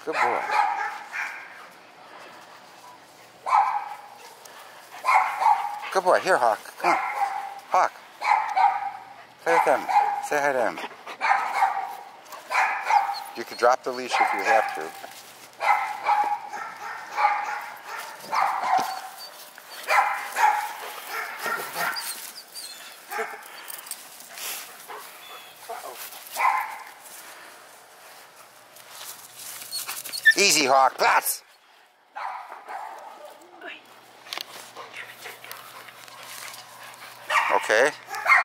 Good boy. Good boy. Here, Hauk. Come on. Hauk. Play with them. Say hi to him. You could drop the leash if you have to. Easy, Hauk. Pass. Okay.